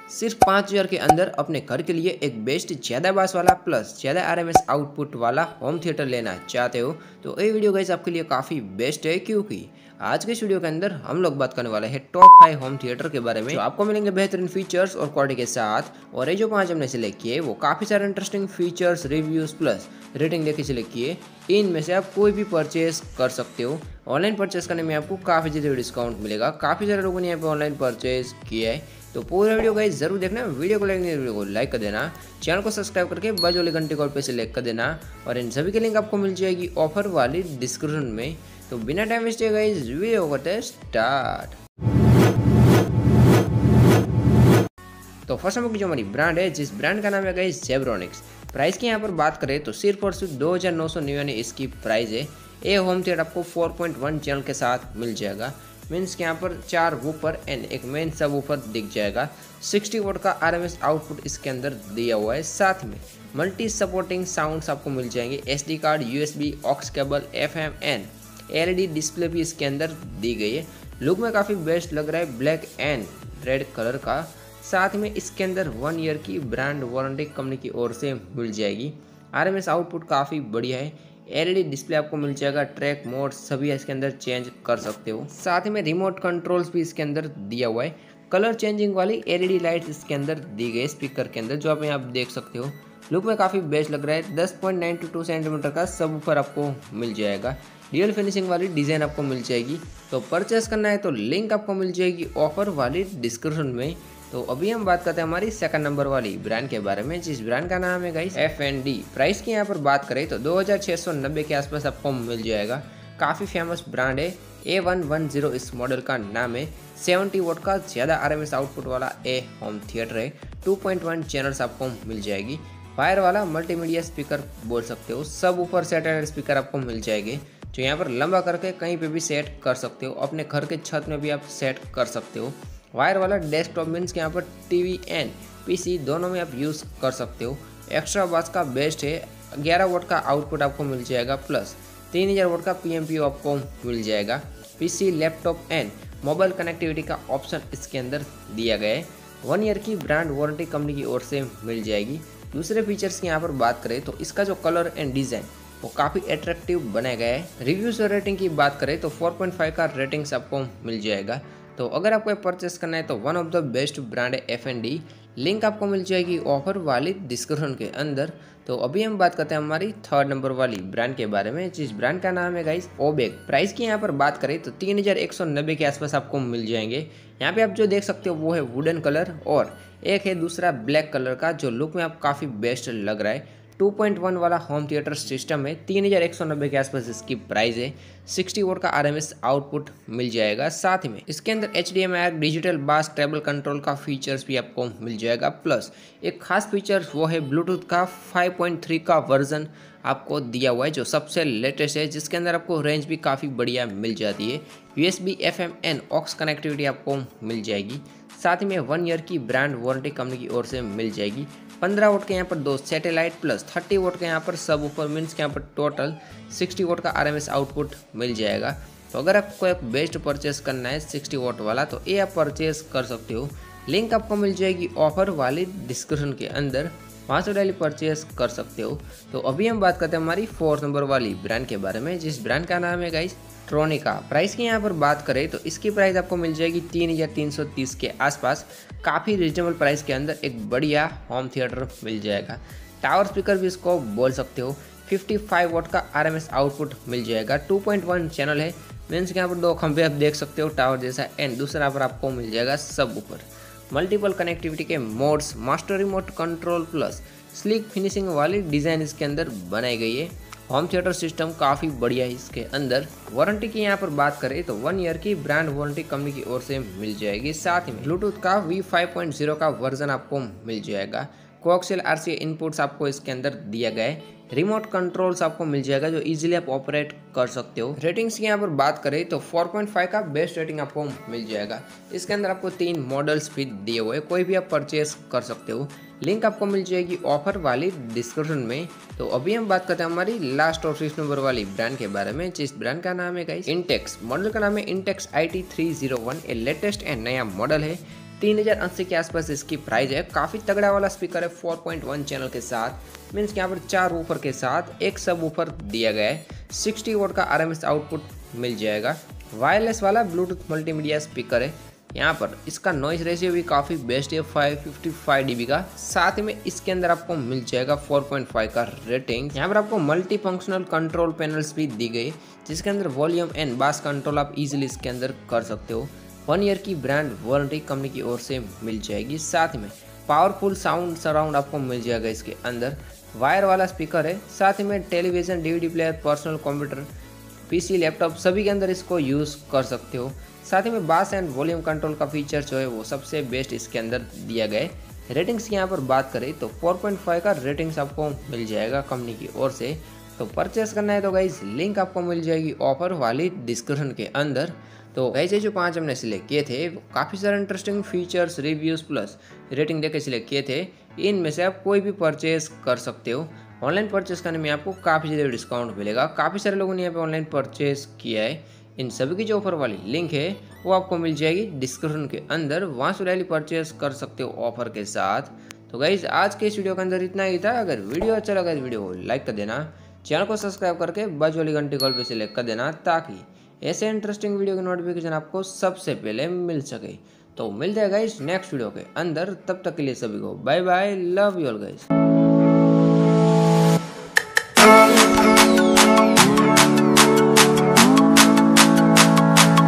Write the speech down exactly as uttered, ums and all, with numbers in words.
सिर्फ पाँच हज़ार के अंदर अपने घर के लिए एक बेस्ट ज़्यादा बास वाला प्लस ज़्यादा आरएमएस आउटपुट वाला होम थिएटर लेना चाहते हो तो ये वीडियो गाइस आपके लिए काफ़ी बेस्ट है, क्योंकि आज के इस वीडियो के अंदर हम लोग बात करने वाले हैं टॉप फाइव होम थिएटर के बारे में जो आपको मिलेंगे बेहतरीन फीचर्स और क्वालिटी के साथ। और ये जो पांच हमने सिलेक्ट किए वो काफ़ी सारे interesting features, reviews plus rating देके सिलेक्ट किए। इनमें से आप कोई भी परचेज कर सकते हो। ऑनलाइन परचेज करने में आपको काफ़ी ज़्यादा डिस्काउंट मिलेगा। काफ़ी सारे लोगों ने यहाँ पे ऑनलाइन परचेज किया है, तो पूरा वीडियो गाइस जरूर देखना। वीडियो को लाइक नहीं, वीडियो को लाइक कर देना, चैनल को सब्सक्राइब करके बाजू वाले घंटे को पे सिलेक्ट कर देना। और इन सभी की लिंक आपको मिल जाएगी ऑफर वाली डिस्क्रिप्शन में। तो बिना टाइम वेस्ट किए गाइस वीडियो करते हैं स्टार्ट। तो फर्स्ट नंबर की जो हमारी ब्रांड है, जिस ब्रांड का नाम है गाइस जेब्रॉनिक्स। प्राइस की यहाँ पर बात करें तो सिर्फ और सिर्फ दो हज़ार नौ सौ निन्यानवे इसकी प्राइस है। ये होम थिएटर आपको चार पॉइंट एक चैनल के साथ मिल जाएगा। मीन्स के यहाँ पर चार वूफर एंड एक मेन सब वूफर दिख जाएगा। साठ वोट का आरएमएस आउटपुट इसके अंदर दिया हुआ है। साथ में मल्टी सपोर्टिंग साउंड्स आपको मिल जाएंगे। SD card, USB, aux cable, FM and LED display भी इसके अंदर दी गई है। लुक में काफ़ी बेस्ट लग रहा है, ब्लैक एंड रेड कलर का। साथ में इसके अंदर वन ईयर की ब्रांड वारंटी कंपनी की ओर से मिल जाएगी। आरएमएस आउटपुट काफ़ी बढ़िया है। एलईडी डिस्प्ले आपको मिल जाएगा। ट्रैक मोड सभी इसके अंदर चेंज कर सकते हो। साथ में रिमोट कंट्रोल्स भी इसके अंदर दिया हुआ है। कलर चेंजिंग वाली एलईडी लाइट्स इसके अंदर दी गई स्पीकर के अंदर, जो आप यहाँ देख सकते हो। लुक में काफ़ी बेस्ट लग रहा है। दस पॉइंट नाइन टू सेंटीमीटर का सब ऊपर आपको मिल जाएगा। रियल फिनिशिंग वाली डिज़ाइन आपको मिल जाएगी। तो परचेस करना है तो लिंक आपको मिल जाएगी ऑफर वाली डिस्क्रिप्शन में। तो अभी हम बात करते हैं हमारी सेकंड नंबर वाली ब्रांड के बारे में, जिस ब्रांड का नाम है guys F and D. Price की यहाँ पर बात करें तो दो हज़ार छः सौ नब्बे के आसपास आपको मिल जाएगा। काफ़ी फेमस ब्रांड है। ए वन वन जीरो इस मॉडल का नाम है। सत्तर वोट का ज़्यादा आरएमएस आउटपुट वाला ए होम थिएटर है। टू पॉइंट वन चैनल्स आपको मिल जाएगी। वायर वाला मल्टीमीडिया स्पीकर बोल सकते हो। सब ऊपर सैटेलाइट स्पीकर आपको मिल जाएंगे, जो यहाँ पर लंबा करके कहीं पे भी सेट कर सकते हो। अपने घर के छत में भी आप सेट कर सकते हो। वायर वाला डेस्कटॉप मीन्स के यहाँ पर टीवी एंड पीसी दोनों में आप यूज़ कर सकते हो। एक्स्ट्रा बास का बेस्ट है। ग्यारह वोट का आउटपुट आपको मिल जाएगा, प्लस तीन हज़ार वोट का पीएमपीओ आपको मिल जाएगा। PC, laptop and mobile connectivity का ऑप्शन इसके अंदर दिया गया है। वन ईयर की ब्रांड वारंटी कंपनी की ओर से मिल जाएगी। दूसरे फीचर्स की यहाँ पर बात करें तो इसका जो कलर एंड डिज़ाइन वो काफ़ी अट्रैक्टिव बनाया गया है। रिव्यूज और रेटिंग की बात करें तो चार पॉइंट पाँच का रेटिंग्स आपको मिल जाएगा। तो अगर आपको परचेस करना है तो one of the best brand है एफ एंड डी। लिंक आपको मिल जाएगी ऑफर वाली डिस्क्रिप्शन के अंदर। तो अभी हम बात करते हैं हमारी थर्ड नंबर वाली ब्रांड के बारे में, जिस ब्रांड का नाम है गाइस ओबेक। प्राइस की यहाँ पर बात करें तो तीन हज़ार एक सौ नब्बे के आसपास आपको मिल जाएंगे। यहाँ पे आप जो देख सकते हो वो है वुडन कलर और एक है दूसरा ब्लैक कलर का, जो लुक में आप काफ़ी बेस्ट लग रहा है। टू पॉइंट वन वाला होम थिएटर सिस्टम है। तीन हज़ार एक सौ नब्बे के आसपास इसकी प्राइस है। साठ वोट का आरएमएस आउटपुट मिल जाएगा। साथ में इसके अंदर HDMI digital bass treble control का फीचर्स भी आपको मिल जाएगा। प्लस एक खास फीचर वो है ब्लूटूथ का फाइव पॉइंट थ्री का वर्जन आपको दिया हुआ है, जो सबसे लेटेस्ट है, जिसके अंदर आपको रेंज भी काफ़ी बढ़िया मिल जाती है। USB, FM and aux connectivity आपको मिल जाएगी। साथ में वन ईयर की ब्रांड वारंटी कंपनी की ओर से मिल जाएगी। पंद्रह वोट के यहाँ पर दो सैटेलाइट प्लस तीस वोट के यहाँ पर सब ऊपर मीन्स के यहाँ पर टोटल साठ वोट का आरएमएस आउटपुट मिल जाएगा। तो अगर आपको एक बेस्ट परचेस करना है साठ वोट वाला तो ये आप परचेस कर सकते हो। लिंक आपको मिल जाएगी ऑफर वाली डिस्क्रिप्शन के अंदर, वहाँ से डायली परचेस कर सकते हो। तो अभी हम बात करते हैं हमारी फोर्थ नंबर वाली ब्रांड के बारे में, जिस ब्रांड का नाम है गाइस ट्रोनिका। प्राइस की यहाँ पर बात करें तो इसकी प्राइस आपको मिल जाएगी तीन हज़ार तीन सौ तीस के आसपास। काफ़ी रिजनेबल प्राइस के अंदर एक बढ़िया होम थिएटर मिल जाएगा। टावर स्पीकर भी इसको बोल सकते हो। पचपन वोट का आरएमएस आउटपुट मिल जाएगा। टू पॉइंट वन चैनल है। मीन्स के यहाँ पर दो खंभे आप देख सकते हो टावर जैसा, एंड दूसरा पर आपको मिल जाएगा सब ऊपर। मल्टीपल कनेक्टिविटी के modes, master remote control plus sleek finishing वाली डिज़ाइन इसके अंदर बनाई गई है। होम थिएटर सिस्टम काफ़ी बढ़िया है इसके अंदर। वारंटी की यहाँ पर बात करें तो वन ईयर की ब्रांड वारंटी कंपनी की ओर से मिल जाएगी। साथ में ब्लूटूथ का वी फाइव पॉइंट ज़ीरो का वर्जन आपको मिल जाएगा। कोएक्सियल आरसीए इनपुट्स आपको इसके अंदर दिया गया है। रिमोट कंट्रोल्स आपको मिल जाएगा, जो इजीली आप ऑपरेट कर सकते हो। रेटिंग्स की यहाँ पर बात करें तो चार पॉइंट पाँच का बेस्ट रेटिंग आपको मिल जाएगा। इसके अंदर आपको तीन मॉडल्स भी दिए हुए, कोई भी आप परचेस कर सकते हो। लिंक आपको मिल जाएगी ऑफर वाली डिस्क्रिप्शन में। तो अभी हम बात करते हैं हमारी लास्ट और फिफ्थ नंबर वाली ब्रांड के बारे में, जिस ब्रांड का नाम है गाइस इंटेक्स। मॉडल का नाम है Intex I T three zero one. ये लेटेस्ट एंड नया मॉडल है। तीन हज़ार अस्सी के आसपास इसकी प्राइस है। काफ़ी तगड़ा वाला स्पीकर है फोर पॉइंट वन चैनल के साथ, मीन्स कि यहाँ पर चार वूफर के साथ एक सब वूफर दिया गया है। सिक्सटी वोट का आरएमएस आउटपुट मिल जाएगा। वायरलेस वाला ब्लूटूथ मल्टीमीडिया स्पीकर है। यहाँ पर इसका नॉइज रेशियो भी काफ़ी बेस्ट है, फाइव फिफ्टी फाइव डीबी का। साथ ही में इसके अंदर आपको मिल जाएगा फोर पॉइंट फाइव का रेटिंग। यहाँ पर आपको मल्टी फंक्शनल कंट्रोल पैनल्स भी दी गई, जिसके अंदर वॉल्यूम एंड बास कंट्रोल आप इजीली इसके अंदर कर सकते हो। वन ईयर की ब्रांड वारंटी कंपनी की ओर से मिल जाएगी। साथ ही में पावरफुल साउंड सराउंड आपको मिल जाएगा इसके अंदर। वायर वाला स्पीकर है। साथ ही में television, DVD player, personal computer, PC, laptop सभी के अंदर इसको यूज़ कर सकते हो। साथ ही में बास एंड वॉल्यूम कंट्रोल का फीचर जो है वो सबसे बेस्ट इसके अंदर दिया गया है। रेटिंग्स की यहाँ पर बात करें तो फोर पॉइंट फाइव का रेटिंग्स आपको मिल जाएगा कंपनी की ओर से। तो परचेस करना है तो गाइस लिंक आपको मिल जाएगी ऑफर वाली डिस्क्रिप्शन के अंदर। तो गाइस ये जो पांच हमने सिलेक्ट किए थे वो काफ़ी सारे interesting features, reviews plus rating देके सिलेक्ट किए थे। इनमें से आप कोई भी परचेस कर सकते हो। ऑनलाइन परचेस करने में आपको काफ़ी ज़्यादा डिस्काउंट मिलेगा। काफ़ी सारे लोगों ने यहाँ पे ऑनलाइन परचेस किया है। इन सभी की जो ऑफर वाली लिंक है वो आपको मिल जाएगी डिस्क्रिप्शन के अंदर, वहाँ से डायरेक्टली परचेस कर सकते हो ऑफर के साथ। तो गाइस आज के इस वीडियो के अंदर इतना ही था। अगर वीडियो अच्छा लगा तो वीडियो को लाइक कर देना, चैनल को सब्सक्राइब करके बाजू वाली घंटी कॉल पे सिलेक्ट कर देना, ताकि ऐसे इंटरेस्टिंग वीडियो की नोटिफिकेशन आपको सबसे पहले मिल सके। तो मिलते हैं गाइस नेक्स्ट वीडियो के अंदर, तब तक के लिए सभी को bye bye, love you all guys.